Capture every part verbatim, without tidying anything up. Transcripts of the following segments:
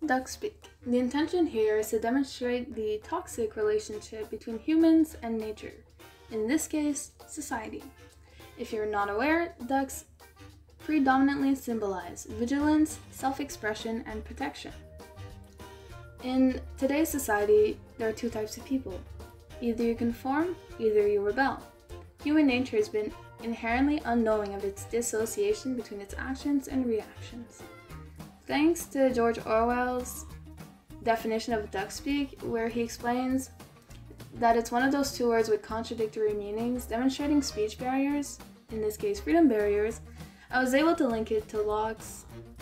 Duck speak. The intention here is to demonstrate the toxic relationship between humans and nature, in this case, society. If you're not aware, ducks predominantly symbolize vigilance, self-expression, and protection. In today's society, there are two types of people. Either you conform, either you rebel. Human nature has been inherently unknowing of its dissociation between its actions and reactions. Thanks to George Orwell's definition of duck speak, where he explains that it's one of those two words with contradictory meanings, demonstrating speech barriers, in this case freedom barriers, I was able to link it to Locke's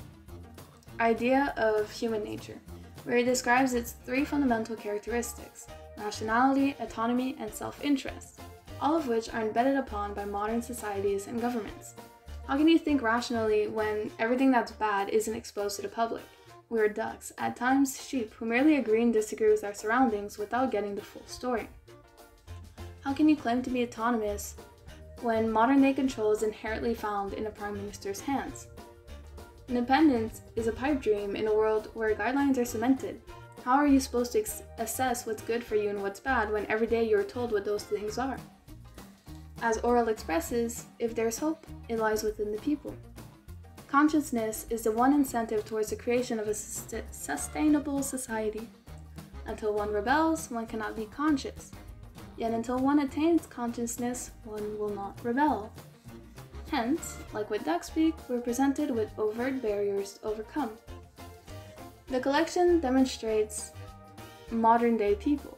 idea of human nature, where he describes its three fundamental characteristics: rationality, autonomy, and self-interest, all of which are embedded upon by modern societies and governments. How can you think rationally when everything that's bad isn't exposed to the public? We are ducks, at times sheep, who merely agree and disagree with our surroundings without getting the full story. How can you claim to be autonomous when modern-day control is inherently found in a prime minister's hands? Independence is a pipe dream in a world where guidelines are cemented. How are you supposed to ex- assess what's good for you and what's bad when every day you're told what those things are? As Orwell expresses, if there's hope, it lies within the people. Consciousness is the one incentive towards the creation of a sus- sustainable society. Until one rebels, one cannot be conscious. Yet until one attains consciousness, one will not rebel. Hence, like with duck speak, we're presented with overt barriers to overcome. The collection demonstrates modern-day people.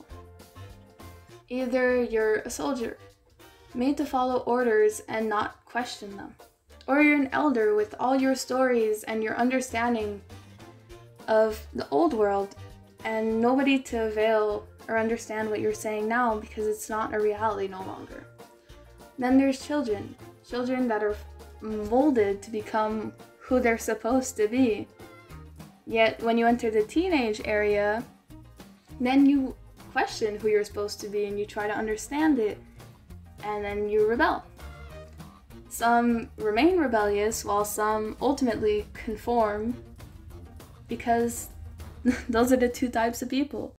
Either you're a soldier, made to follow orders and not question them, or you're an elder with all your stories and your understanding of the old world and nobody to avail or understand what you're saying now because it's not a reality no longer. Then there's children, children that are molded to become who they're supposed to be. Yet when you enter the teenage area, then you question who you're supposed to be and you try to understand it, and then you rebel. Some remain rebellious while some ultimately conform, because those are the two types of people.